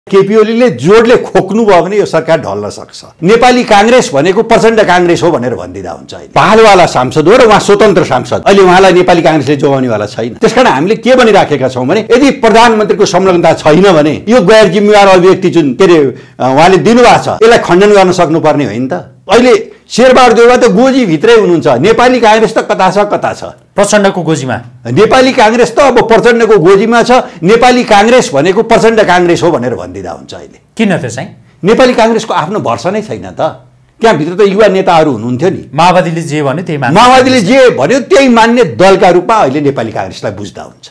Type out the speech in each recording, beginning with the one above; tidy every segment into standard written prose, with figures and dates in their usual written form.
केपी ओलीले जोडले खोक्नुभयो भने यो सरकार ढल्न सक्छ। नेपाली कांग्रेस भनेको प्रचण्ड कांग्रेस हो भनेर भन्दिदा हुन्छ। पहाडवाला सांसद हो र उहाँ स्वतन्त्र सांसद, अहिले उहाँलाई नेपाली कांग्रेसले जोगाउनेवाला छैन। त्यसकारण हामीले के भनिराखेका छौँ भने यदि प्रधानमन्त्रीको संलग्नता छैन भने यो गैर जिम्मेवार अभिव्यक्ति जुन के अरे उहाँले दिनुभएको छ यसलाई खण्डन गर्न सक्नुपर्ने होइन त। अहिले शेरबहादुर देउवा त गोजी भित्रै हुनुहुन्छ, नेपाली कांग्रेस त कता छ कता छ, प्रचण्डको गोजीमा। नेपाली कांग्रेस त अब प्रचण्डको गोजीमा छ। नेपाली कांग्रेस भनेको प्रचण्ड कांग्रेस हो भनेर भन्दिदा हुन्छ। अहिले किन त चाहिँ नेपाली कांग्रेसको आफ्नो भर्सा नै छैन त। त्यहाँ भित्र त युवा नेताहरू हुनुहुन्थ्यो नि। माओवादीले जे भन्यो त्यही मान्ने, माओवादीले जे भन्यो त्यही मान्ने दलका रूपमा अहिले नेपाली कांग्रेसलाई बुझ्दा हुन्छ।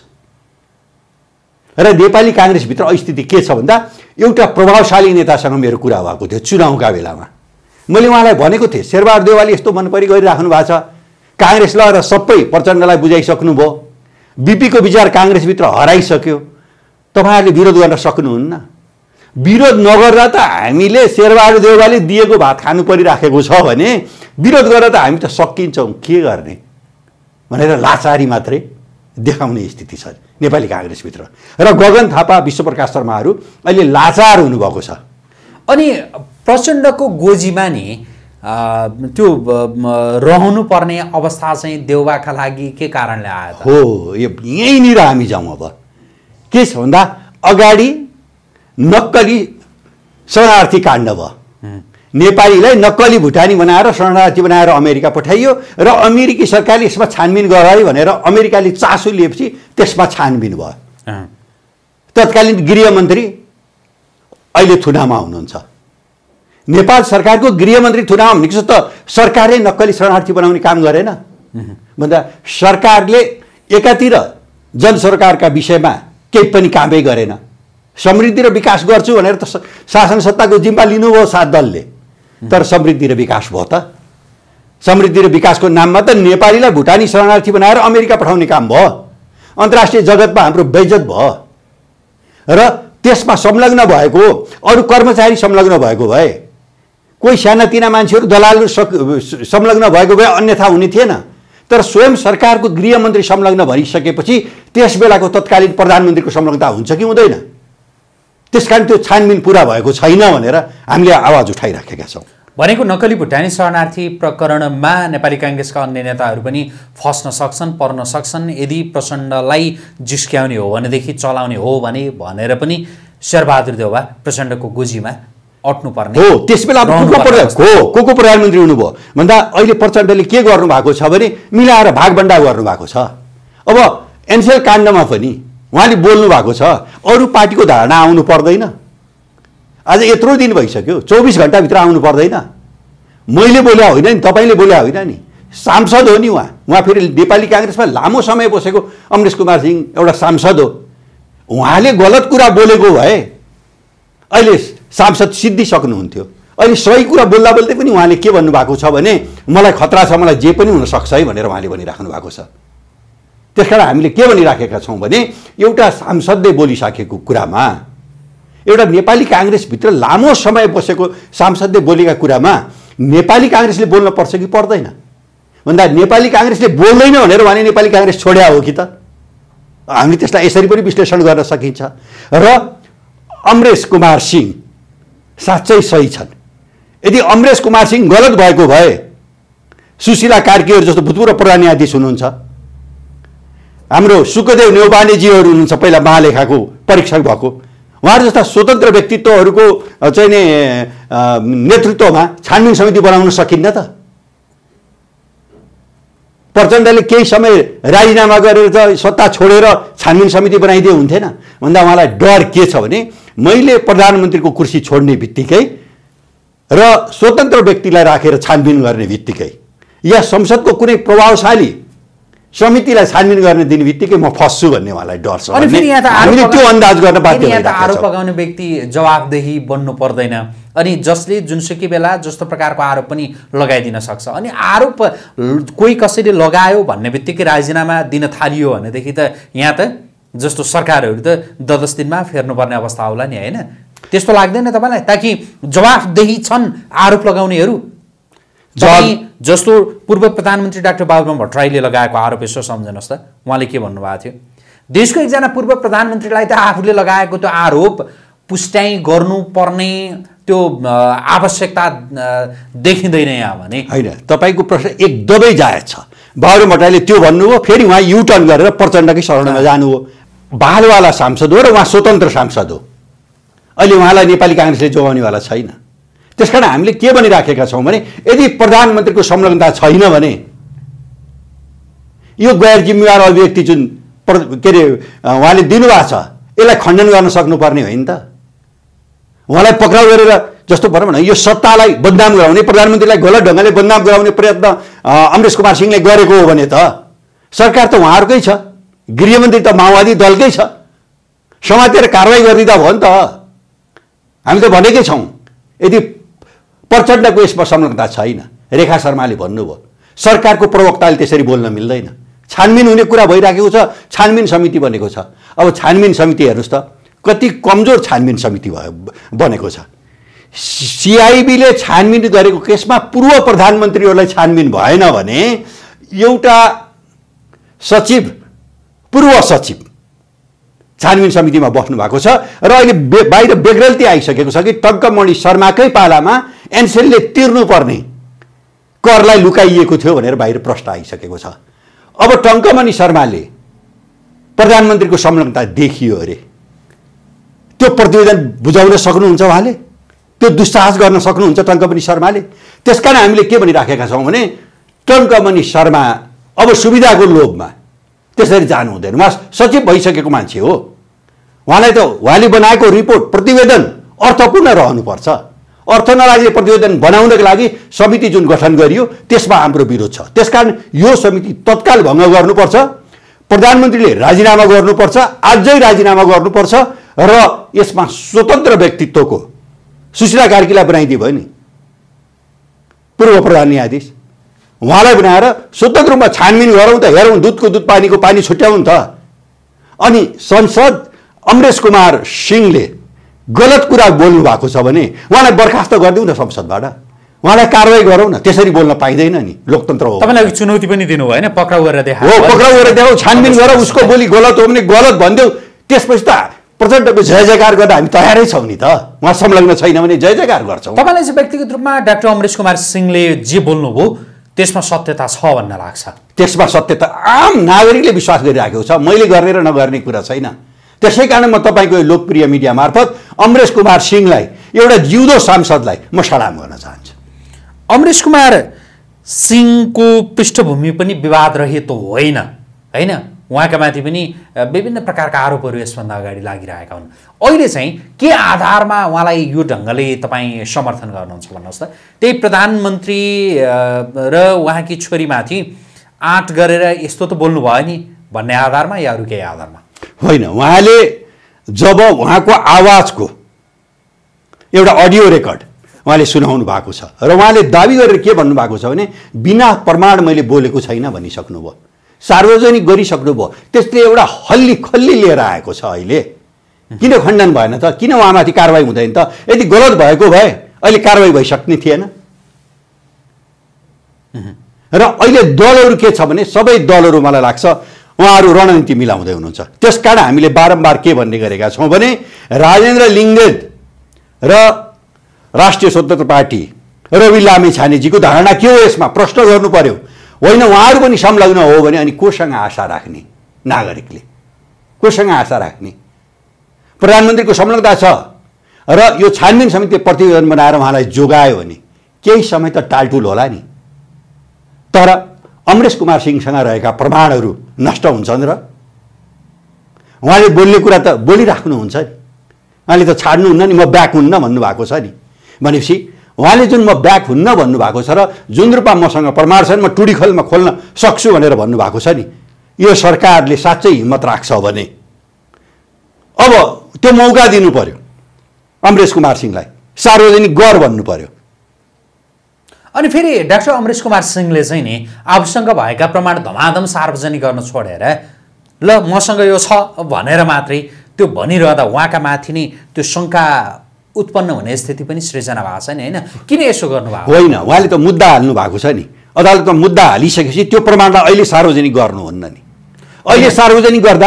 र नेपाली कांग्रेसभित्र स्थिति के छ भन्दा एउटा प्रभावशाली नेतासँग मेरो कुरा भएको थियो चुनावका बेलामा। मैले उहाँलाई भनेको थिएँ शेरबहादुर देउवाले यस्तो मनपरी गरिराख्नु भएको छ, कांग्रेस ल र सबै प्रचण्डलाई बुझाइसक्नुभयो, बीपीको विचार कांग्रेसभित्र हराइसक्यो, तपाईँहरूले विरोध गर्न सक्नुहुन्न। विरोध नगर्दा त हामीले शेरबहादुर देउवाले दिएको भात खानु परिराखेको छ भने विरोध गर्दा त हामी त सकिन्छौँ, के गर्ने भनेर लाचारी मात्रै देखाउने स्थिति छ नेपाली कांग्रेसभित्र। र गगन थापा, विश्वप्रकाश शर्माहरू अहिले लाचार हुनुभएको छ। अनि प्रचण्डको गोजीमा नि त्यो रहनु पर्ने अवस्था चाहिँ देउवाका लागि के कारणले आयो त? हो, यहीँनिर हामी जाउँ। अब के छ भन्दा अगाडि नक्कली शरणार्थी काण्ड भयो। नेपालीलाई नक्कली भुटानी बनाएर शरणार्थी बनाएर अमेरिका पठाइयो र अमेरिकी सरकारले यसमा छानबिन गरायो भनेर अमेरिकाले चासो लिएपछि त्यसमा छानबिन भयो। तत्कालीन गृहमन्त्री अहिले थुनामा हुनुहुन्छ। नेपाल सरकारको गृहमन्त्री थुनामा भनेको त सरकारले नक्कली शरणार्थी बनाउने काम गरेन भन्दा सरकारले एकातिर जनसरकारका विषयमा केही पनि कामै गरेन। समृद्धि र विकास गर्छु भनेर त शासन सत्ताको जिम्मा लिनुभयो 7 दलले, तर समृद्धि र विकास भयो त? समृद्धि र विकासको नाममा त नेपालीलाई भुटानी शरणार्थी बनाएर अमेरिका पठाउने काम भयो। अन्तर्राष्ट्रिय जगतमा हाम्रो बेइज्जत भयो। र त्यसमा संलग्न भएको अरू कर्मचारी संलग्न भएको भए, कोही सानातिना मान्छेहरू दलालहरू संलग्न भएको भए अन्यथा हुने थिएन। तर स्वयं सरकारको गृहमन्त्री संलग्न भइसकेपछि त्यस बेलाको तत्कालीन प्रधानमन्त्रीको संलग्नता हुन्छ कि हुँदैन? त्यसकारण त्यो छानबिन पुरा भएको छैन भनेर हामीले आवाज उठाइराखेका छौँ। भनेको नक्कली भुटानी शरणार्थी प्रकरणमा नेपाली कांग्रेसका अन्य नेताहरू पनि फस्न सक्छन्, पर्न सक्छन्। यदि प्रचण्डलाई जिस्क्याउने हो भनेदेखि चलाउने हो भनेर पनि शेरबहादुर देउवा प्रचण्डको गोजीमा अट्नुपर्ने हो। त्यसबेला को प्रधानमन्त्री हुनुभयो भन्दा अहिले प्रचण्डले के गर्नुभएको छ भने मिलाएर भागभण्डा गर्नुभएको छ। अब एनसेल काण्डमा पनि उहाँले बोल्नु भएको छ अरू पार्टीको धारणा आउनु पर्दैन। आज यत्रो दिन भइसक्यो, 24 घण्टाभित्र आउनु पर्दैन। मैले बोल्या होइन नि, तपाईँले बोल्या होइन नि, सांसद हो नि उहाँ फेरि नेपाली कांग्रेसमा लामो समय बसेको अमरेश कुमार सिंह एउटा सांसद हो। उहाँले गलत कुरा बोलेको भए अहिले सांसद सिद्धिसक्नुहुन्थ्यो। अहिले सही कुरा बोल्दा बोल्दै पनि उहाँले के भन्नुभएको छ भने मलाई खतरा छ, मलाई जे पनि हुनसक्छ है भनेर उहाँले भनिराख्नु भएको छ। त्यसकारण हामीले के भनिराखेका छौँ भने एउटा सांसदले बोलिसकेको कुरामा, एउटा नेपाली कांग्रेसभित्र लामो समय बसेको सांसदले बोलेका कुरामा नेपाली कांग्रेसले बोल्न पर्छ कि पर्दैन भन्दा नेपाली कांग्रेसले बोल्दैन भनेर उहाँले नेपाली कांग्रेस छोड्या हो कि त? हामीले त्यसलाई यसरी पनि विश्लेषण गर्न सकिन्छ। र अमरेश कुमार सिंह साँच्चै सही छन्। यदि अमरेश कुमार सिंह गलत भएको भए सुशीला कार्कीहरू जस्तो भूतपूर्व प्रधान न्यायाधीश हुनुहुन्छ, हाम्रो सुखदेव नेउपानेजीहरू हुनुहुन्छ पहिला महालेखाको परीक्षक भएको, उहाँहरू जस्ता स्वतन्त्र व्यक्तित्वहरूको चाहिँ नेतृत्वमा छानबिन समिति बनाउन सकिन्न त? प्रचण्डले केही समय राजीनामा गरेर त सत्ता छोडेर छानबिन समिति बनाइदिए हुन्थेन भन्दा उहाँलाई डर के छ भने मैले प्रधानमन्त्रीको कुर्सी छोड्ने बित्तिकै र स्वतन्त्र व्यक्तिलाई राखेर छानबिन गर्ने बित्तिकै या संसदको कुनै प्रभावशाली समितिलाई छानबिन गर्ने दिन बित्तिकै म फस्छु भन्ने उहाँलाई डर छ। हामीले त्यो अन्दाज गर्न बाध्य भइरहेका छौँ। आरोप लगाउने व्यक्ति जवाफदेही बन्नु पर्दैन अनि जसले जुनसुकै बेला जस्तो प्रकारको आरोप पनि लगाइदिन सक्छ। अनि आरोप कोही कसैले लगायो भन्ने बित्तिकै राजीनामा दिन थालियो भनेदेखि त यहाँ त जस्तो सरकारहरू त 10 दिनमा फेर्नुपर्ने अवस्था होला नि, होइन? त्यस्तो लाग्दैन तपाईँलाई? ताकि जवाफदेही छन् आरोप लगाउनेहरू। जस्तो पूर्व प्रधानमन्त्री डाक्टर बाबुराम भट्टराईले लगाएको आरोप यसो सम्झनुहोस् त, उहाँले के भन्नुभएको थियो? देशको एकजना पूर्व प्रधानमन्त्रीलाई त आफूले लगाएको त्यो आरोप पुष्टाइ गर्नुपर्ने त्यो आवश्यकता देखिँदैन यहाँ भने होइन। तपाईँको प्रश्न एकदमै जायज छ। बाबुराम भट्टराईले त्यो भन्नुभयो, फेरि उहाँ युटर्न गरेर प्रचण्डकै शरणमा जानुभयो। बालवाला सांसद हो र उहाँ स्वतन्त्र सांसद हो। अहिले उहाँलाई नेपाली काङ्ग्रेसले जोगाउनेवाला छैन। त्यसकारण हामीले के भनिराखेका छौँ भने यदि प्रधानमन्त्रीको संलग्नता छैन भने यो गैर जिम्मेवार अभिव्यक्ति जुन के अरे उहाँले दिनुभएको छ यसलाई खण्डन गर्न सक्नुपर्ने होइन त। उहाँलाई पक्राउ गरेर जस्तो भनौँ न यो सत्तालाई बदनाम गराउने, प्रधानमन्त्रीलाई गलत ढङ्गले बदनाम गराउने प्रयत्न अमरेश कुमार सिंहले गरेको हो भने त सरकार त उहाँहरूकै छ, गृहमन्त्री त माओवादी दलकै छ, समातेर कारवाही गरिदिँदा भयो नि त। हामी त भनेकै छौँ यदि प्रचण्डको यसमा संलग्नता छैन, रेखा शर्माले भन्नुभयो, सरकारको प्रवक्ताले त्यसरी बोल्न मिल्दैन। छानबिन हुने कुरा भइराखेको छ, छानबिन समिति बनेको छ। अब छानबिन समिति हेर्नुहोस् त कति कमजोर छानबिन समिति बनेको छ। सिआइबीले छानबिन गरेको केसमा पूर्व प्रधानमन्त्रीहरूलाई छानबिन भएन भने एउटा सचिव, पूर्व सचिव छानबिन समितिमा बस्नु भएको छ र अहिले बाहिर बेग्रल्ती आइसकेको छ कि टङ्कमणि शर्माकै पालामा एनसेलले तिर्नुपर्ने करलाई लुकाइएको थियो भनेर बाहिर प्रश्न आइसकेको छ। अब टङ्कमणि शर्माले प्रधानमन्त्रीको संलग्नता देखियो अरे, त्यो प्रतिवेदन बुझाउन सक्नुहुन्छ उहाँले? त्यो दुस्साहस गर्न सक्नुहुन्छ टङ्कमणि शर्माले? त्यसकारण हामीले के भनिराखेका छौँ भने टङ्कमणि शर्मा अब सुविधाको लोभमा त्यसरी जानु हुँदैन। उहाँ सचिव भइसकेको मान्छे हो। उहाँलाई त उहाँले बनाएको रिपोर्ट प्रतिवेदन अर्थपूर्ण रहनुपर्छ। अर्थ नलाग्ने प्रतिवेदन बनाउनको लागि समिति जुन गठन गरियो त्यसमा हाम्रो विरोध छ। त्यसकारण यो समिति तत्काल भङ्ग गर्नुपर्छ, प्रधानमन्त्रीले राजीनामा गर्नुपर्छ, आजै राजीनामा गर्नुपर्छ र यसमा स्वतन्त्र व्यक्तित्वको सुशीला कार्कीलाई बनाइदियो भयो नि पूर्व प्रधान न्यायाधीश, उहाँलाई बनाएर स्वतन्त्र रूपमा छानबिन गरौँ त, हेरौँ दुधको दुध पानीको पानी छुट्याउँ त। अनि संसद अमरेश कुमार सिंहले गलत कुरा बोल्नु भएको छ भने उहाँलाई बर्खास्त गरिदिउँ न संसदबाट, उहाँलाई कारवाही गरौँ न। त्यसरी बोल्न पाइँदैन नि, लोकतन्त्र हो। तपाईँलाई चुनौती पनि दिनु भयो होइन, पक्राउ गरेर देखाऊ हो, पक्राउ गरेर देखाऊ, छानबिन गर, उसको बोली गलत हो भने गलत भनिदेऊ। त्यसपछि त प्रचण्डको जय जयकार गर्दा हामी तयारै छौँ नि त। उहाँ संलग्न छैन भने जय जयकार गर्छौँ। तपाईँलाई चाहिँ व्यक्तिगत रूपमा डाक्टर अमरेश कुमार सिंहले जे बोल्नुभयो त्यसमा सत्यता छ भन्न लाग्छ? त्यसमा सत्यता आम नागरिकले विश्वास गरिराखेको छ, मैले गर्ने र नगर्ने कुरा छैन। त्यसै कारण म तपाईँको लोकप्रिय मिडिया मार्फत अमरेश कुमार सिंहलाई, एउटा जिउँदो सांसदलाई म सलाम गर्न चाहन्छु। अमरेश कुमार सिंहको पृष्ठभूमि पनि विवाद रहित होइन होइन, उहाँका माथि पनि विभिन्न प्रकारका आरोपहरू यसभन्दा अगाडि लागिरहेका हुन्। अहिले चाहिँ के आधारमा उहाँलाई यो ढङ्गले तपाईँ समर्थन गर्नुहुन्छ भन्नुहोस् त? त्यही प्रधानमन्त्री र उहाँकी छोरीमाथि आँट गरेर यस्तो त बोल्नुभयो नि भन्ने आधारमा या अरू केही आधारमा? होइन, उहाँले जब उहाँको आवाजको एउटा अडियो रेकर्ड उहाँले सुनाउनु भएको छ र उहाँले दाबी गरेर के भन्नुभएको छ भने बिना प्रमाण मैले बोलेको छैन भनिसक्नुभयो, सार्वजनिक गरिसक्नुभयो। त्यसले एउटा हल्ली खल्ली लिएर आएको छ। अहिले किन खण्डन भएन त? किन उहाँमाथि कारवाही हुँदैन त? यदि गलत भएको भए अहिले कारवाही भइसक्ने थिएन। र अहिले दलहरू के छ भने सबै दलहरू मलाई लाग्छ उहाँहरू रणनीति मिलाउँदै हुनुहुन्छ। त्यसकारण हामीले बारम्बार के भन्ने गरेका छौँ भने राजेन्द्र लिङ्गदेन र राष्ट्रिय स्वतन्त्र पार्टी रवि लामिछानेजीको धारणा के हो यसमा प्रश्न गर्नु पर्यो। होइन, उहाँहरू पनि संलग्न हो भने अनि कोसँग आशा राख्ने? नागरिकले कोसँग आशा राख्ने? प्रधानमन्त्रीको संलग्नता छ र यो छानबिन समितिले प्रतिवेदन बनाएर उहाँलाई जोगायो भने केही समय त टालटुल होला नि। तर अमरेश कुमार सिंहसँग रहेका प्रमाणहरू नष्ट हुन्छन् र उहाँले बोल्ने कुरा त बोलिराख्नुहुन्छ नि। उहाँले त छाड्नुहुन्न नि, म ब्याक हुन्न भन्नुभएको छ नि। भनेपछि उहाँले जुन म ब्याक हुन्न भन्नुभएको छ र जुन रूपमा मसँग प्रमाण छन्, म टुडीखोलमा खोल्न सक्छु भनेर भन्नुभएको छ नि, यो सरकारले साँच्चै हिम्मत राख्छ भने अब त्यो मौका दिनु पर्यो अमरेश कुमार सिंहलाई, सार्वजनिक गर भन्नु पर्यो। अनि फेरि डाक्टर अमरेश कुमार सिंहले चाहिँ नि आफूसँग भएका प्रमाण धमाधम सार्वजनिक गर्न छोडेर ल मसँग यो छ भनेर मात्रै त्यो भनिरहँदा उहाँका माथि नै त्यो शङ्का उत्पन्न हुने स्थिति पनि सृजना भएको छ नि होइन? किन यसो गर्नुभएको? होइन, उहाँले त मुद्दा हाल्नु भएको छ नि, अदालतमा मुद्दा हालिसकेपछि त्यो प्रमाणलाई अहिले सार्वजनिक गर्नुहुन्न नि। अहिले सार्वजनिक गर्दा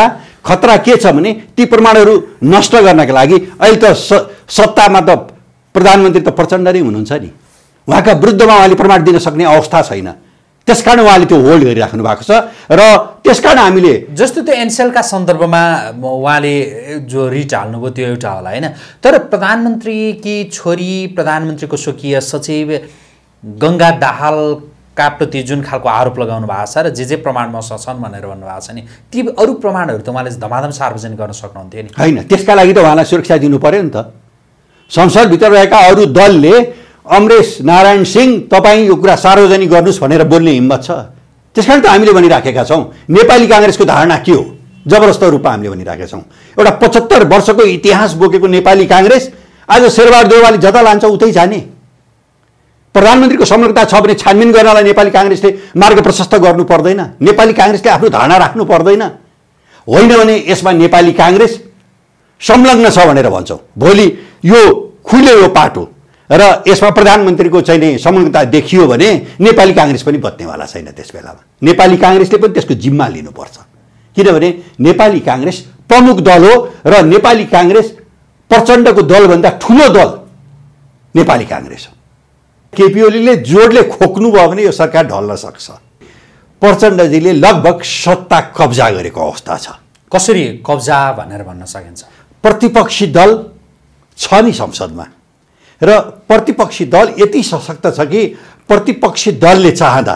खतरा के छ भने ती प्रमाणहरू नष्ट गर्नका लागि अहिले त सत्तामा त प्रधानमन्त्री त प्रचण्ड नै हुनुहुन्छ नि। उहाँका विरुद्धमा उहाँले प्रमाण दिन सक्ने अवस्था छैन। त्यसकारण उहाँले त्यो होल्ड गरिराख्नु भएको छ र त्यसकारण हामीले जस्तो त्यो एनसेलका सन्दर्भमा उहाँले जो रिट हाल्नुभयो त्यो एउटा होला होइन, तर प्रधानमन्त्रीकी छोरी प्रधानमन्त्रीको स्वकीय सचिव गङ्गा दाहालका प्रति जुन खालको आरोप लगाउनु भएको छ र जे प्रमाण मसँग छन् भनेर भन्नुभएको छ नि, ती अरू प्रमाणहरू त उहाँले धमाधम सार्वजनिक गर्न सक्नुहुन्थ्यो नि। होइन, त्यसका लागि त उहाँलाई सुरक्षा दिनु पर्यो नि त। संसदभित्र रहेका अरू दलले अमरेश नारायण सिंह तपाईँ यो कुरा सार्वजनिक गर्नुहोस् भनेर बोल्ने हिम्मत छ। त्यसकारण त हामीले भनिराखेका छौँ नेपाली काङ्ग्रेसको धारणा के हो, जबरजस्त रूपमा हामीले भनिराखेका छौँ। एउटा 75 वर्षको इतिहास बोकेको नेपाली काङ्ग्रेस आज शेरबहादुर देउवाले जता लान्छ उतै जाने। प्रधानमन्त्रीको संलग्नता छ भने छानबिन गर्नलाई नेपाली काङ्ग्रेसले मार्ग प्रशस्त गर्नु पर्दैन, नेपाली काङ्ग्रेसले आफ्नो धारणा राख्नु पर्दैन। होइन भने यसमा नेपाली काङ्ग्रेस संलग्न छ भनेर भन्छौँ। भोलि यो खुल्यो यो पाटो र यसमा प्रधानमन्त्रीको चाहिँ नि संलग्नता देखियो भने नेपाली काङ्ग्रेस पनि बत्नेवाला छैन। त्यस बेलामा नेपाली काङ्ग्रेसले पनि त्यसको जिम्मा लिनुपर्छ, किनभने नेपाली काङ्ग्रेस प्रमुख दल हो र नेपाली काङ्ग्रेस प्रचण्डको दलभन्दा ठुलो दल नेपाली काङ्ग्रेस हो। केपी ओलीले जोडले खोक्नुभयो भने यो सरकार ढल्न सक्छ। प्रचण्डजीले लगभग सत्ता कब्जा गरेको अवस्था छ। कसरी कब्जा भनेर भन्न सकिन्छ? प्रतिपक्षी दल छ नि संसदमा र प्रतिपक्षी दल यति सशक्त छ कि प्रतिपक्षी दलले चाहँदा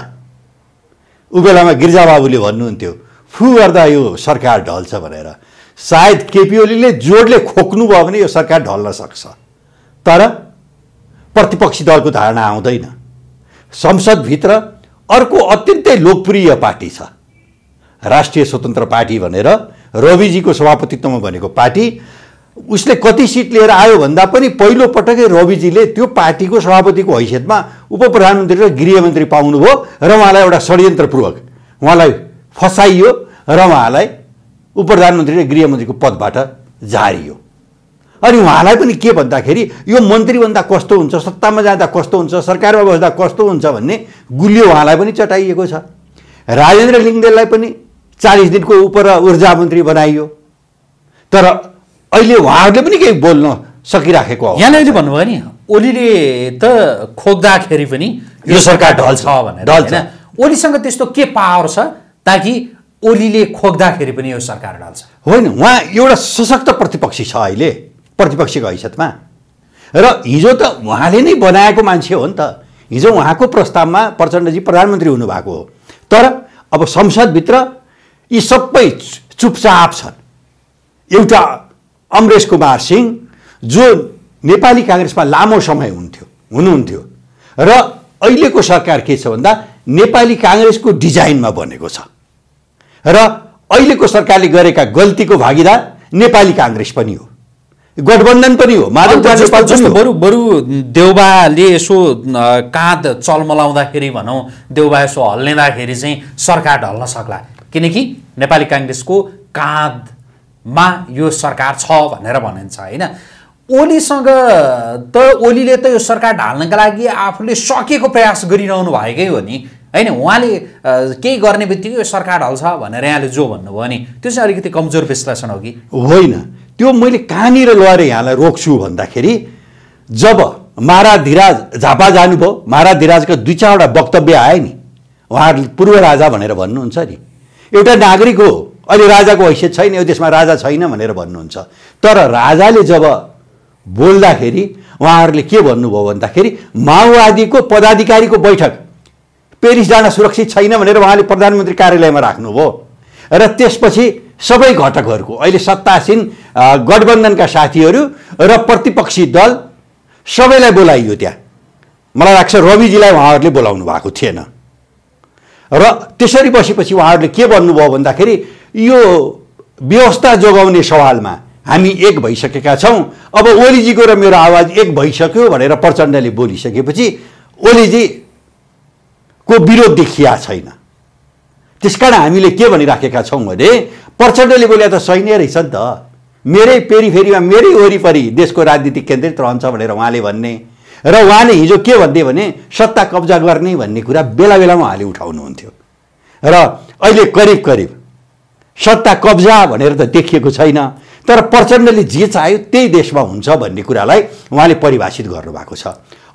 उ बेलामा गिरिजाबाबुले भन्नुहुन्थ्यो फु गर्दा यो सरकार ढल्छ भनेर। सायद केपी ओलीले जोडले खोक्नुभयो भने यो सरकार ढल्न सक्छ, तर प्रतिपक्षी दलको धारणा आउँदैन। संसदभित्र अर्को अत्यन्तै लोकप्रिय पार्टी छ राष्ट्रिय स्वतन्त्र पार्टी भनेर, रविजीको सभापतित्वमा बनेको पार्टी। उसले कति सिट लिएर आयो भन्दा पनि पहिलो पटकै रविजीले त्यो पार्टीको सभापतिको हैसियतमा उप प्रधानमन्त्री र गृहमन्त्री पाउनुभयो र उहाँलाई एउटा षड्यन्त्रपूर्वक उहाँलाई फसाइयो र उहाँलाई उप प्रधानमन्त्री र गृहमन्त्रीको पदबाट झारियो। अनि उहाँलाई पनि के भन्दाखेरि यो मन्त्री भन्दा कस्तो हुन्छ, सत्तामा जाँदा कस्तो हुन्छ, सरकारमा बस्दा कस्तो हुन्छ भन्ने गुलियो उहाँलाई पनि चटाइएको छ। राजेन्द्र लिङ्गदेनलाई पनि 40 दिनको उप ऊर्जा मन्त्री बनाइयो, तर अहिले उहाँहरूले पनि केही बोल्न सकिराखेको हो। यहाँले अहिले भन्नुभयो नि ओलीले त खोक्दाखेरि पनि यो सरकार ढल्छ भनेर, होइन? ओलीसँग त्यस्तो के पावर छ ताकि ओलीले खोक्दाखेरि पनि यो सरकार ढल्छ? होइन, उहाँ एउटा सशक्त प्रतिपक्षी छ अहिले प्रतिपक्षीको हैसियतमा, र हिजो त उहाँले नै बनाएको मान्छे हो नि त। हिजो उहाँको प्रस्तावमा प्रचण्डजी प्रधानमन्त्री हुनुभएको हो, तर अब संसदभित्र यी सबै चुपचाप छन्। एउटा अमरेश कुमार सिंह जो नेपाली काङ्ग्रेसमा लामो समय हुनुहुन्थ्यो र अहिलेको सरकार के छ भन्दा नेपाली काङ्ग्रेसको डिजाइनमा बनेको छ र अहिलेको सरकारले गरेका गल्तीको भागीदार नेपाली काङ्ग्रेस पनि हो, गठबन्धन पनि हो। बरु देउबाले यसो काँध चलमलाउँदाखेरि भनौँ, देउबा यसो हल्लिँदाखेरि चाहिँ सरकार ढल्न सक्ला, किनकि नेपाली काङ्ग्रेसको काँधमा यो सरकार छ भनेर भनिन्छ, होइन? ओलीसँग त ओलीले त यो सरकार ढाल्नका लागि आफूले सकेको प्रयास गरिरहनु भएकै हो नि, होइन? उहाँले केही गर्ने बित्तिकै यो सरकार ढल्छ भनेर यहाँले जो भन्नुभयो नि, त्यो चाहिँ अलिकति कमजोर विश्लेषण हो कि होइन? त्यो मैले कहाँनिर लगेर यहाँलाई रोक्छु भन्दाखेरि जब महाराज झापा जानुभयो, महाराज 2-4 वक्तव्य आए नि, उहाँहरूले पूर्व राजा भनेर भन्नुहुन्छ नि, एउटा नागरिक हो, अहिले राजाको हैसियत छैन, यो देशमा राजा छैन भनेर भन्नुहुन्छ। तर राजाले जब बोल्दाखेरि उहाँहरूले के भन्नुभयो भन्दाखेरि माओवादीको पदाधिकारीको बैठक पेरिस जान सुरक्षित छैन भनेर उहाँले प्रधानमन्त्री कार्यालयमा राख्नुभयो र त्यसपछि सबै घटकहरूको अहिले सत्तासीन गठबन्धनका साथीहरू र प्रतिपक्षी दल सबैलाई बोलाइयो त्यहाँ। मलाई लाग्छ रविजीलाई उहाँहरूले बोलाउनु भएको थिएन र त्यसरी बसेपछि उहाँहरूले के भन्नुभयो भन्दाखेरि यो व्यवस्था जोगाउने सवालमा हामी एक भइसकेका छौँ, अब ओलीजीको र मेरो आवाज एक भइसक्यो भनेर प्रचण्डले बोलिसकेपछि ओलीजीको विरोध देखिया छैन। त्यसकारण हामीले के भनिराखेका छौँ भने प्रचण्डले बोले त सही नै रहेछ नि त, मेरै पेरिफेरीमा मेरै वरिपरि देशको राजनीति केन्द्रित रहन्छ भनेर उहाँले भन्ने र उहाँले हिजो के भन्थे भने सत्ता कब्जा गर्ने भन्ने कुरा बेला बेलामा उहाँले उठाउनुहुन्थ्यो र अहिले करिब सत्ता कब्जा भनेर त देखिएको छैन। तर प्रचण्डले जे चाह्यो त्यही देशमा हुन्छ भन्ने कुरालाई उहाँले परिभाषित गर्नुभएको छ।